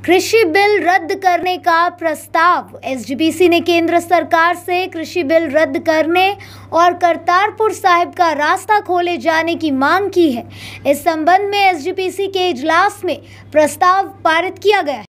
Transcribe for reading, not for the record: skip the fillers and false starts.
कृषि बिल रद्द करने का प्रस्ताव। एसजीपीसी ने केंद्र सरकार से कृषि बिल रद्द करने और करतारपुर साहिब का रास्ता खोले जाने की मांग की है। इस संबंध में एसजीपीसी के इजलास में प्रस्ताव पारित किया गया है।